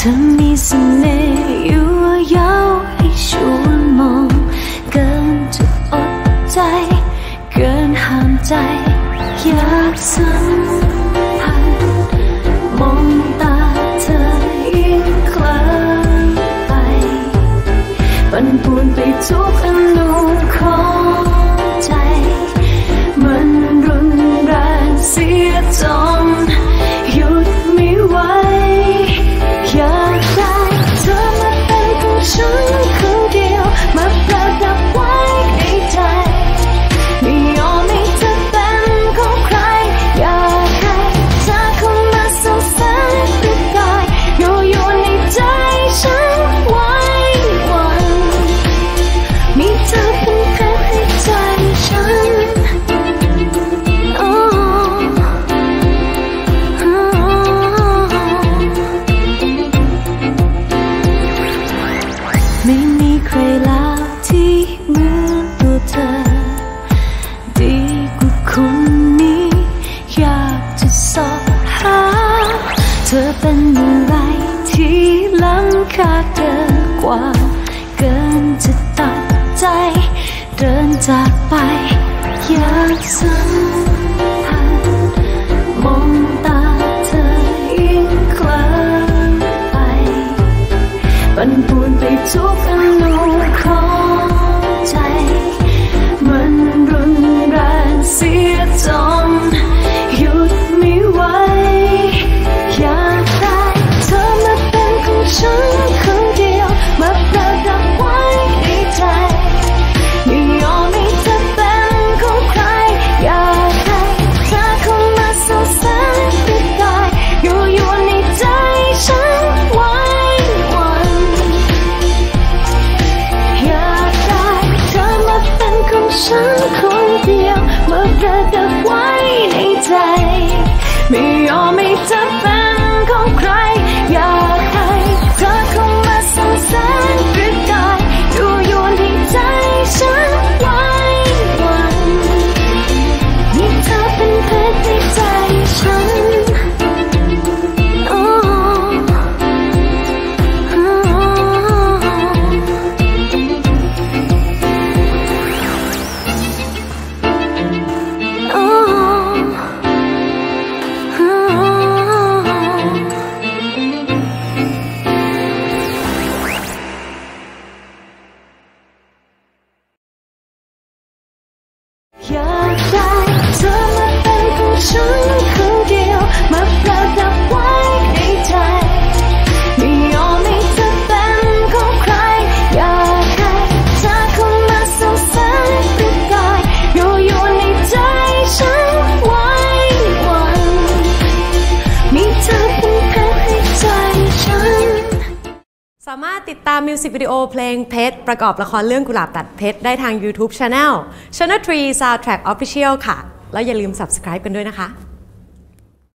ธอมีเสน่ห์ยั่วยาวให้ชวนมองเกินจะอดใจเกินห้ามใจอยากสัมผัสมองตาเธอยิ่งคล้ายไปปั่นป่วนไปทุกอนูของใจมันรุนแรงเสียจนหยุดไม่ไหวอยากได้เธอมาเป็นของฉันคนเดียวมาประดับไว้ในใจไม่ยอมให้เธอเป็นของใครอยากให้เธอเข้ามาสงสารประกายอยู่ในใจฉันไว้วันมีเธอเป็นเพชรให้ใจฉันไม่มีใครแล้วที่เหมือนตัวเธอดีกว่าคนนี้อยากจะสอบหาเธอเป็นอะไรที่ล้ำค่าเกินกว่าเกินจะตัดใจเดินจากไปอยากสัมผัสมองตาเธอยิ่งคล้ายไปปั่นป่วนไปทุกอนูของใจมันรุนแรงเสียจนหยุดไม่ไหวอยากได้เธอมาเป็นของฉันคนเดียวมาประดับไว้ในใจไม่ยอมให้เธอเป็นของใครอยากให้เธอเข้ามาสงสารประกายอยู่ในใจฉันไว้วันอยากได้เธอมาเป็นของฉันคนเดียวมาประดับไว้ในใจไม่ยอมให้เธอเป็นของใครอยากให้เธอเข้ามาสงสารประกายอยู่ในใจฉันไว้วันมีเธอเป็นเพชรในใจฉันอยากได้เธอมาเป็นของฉันคนเดียวมาประดับไว้ในใจไม่ยอมให้เธอเป็นของใครอยากให้เธอเข้ามาสงสารประกายอยู่ในใจฉันไว้วันมีเธอเป็นเพชรให้ใจฉันสามารถติดตามมิวสิกวิดีโอเพลงเพชรประกอบละครเรื่องกุหลาบตัดเพชรได้ทาง YouTube Channel 3 Soundtrack Official ค่ะแล้วอย่าลืม Subscribe กันด้วยนะคะ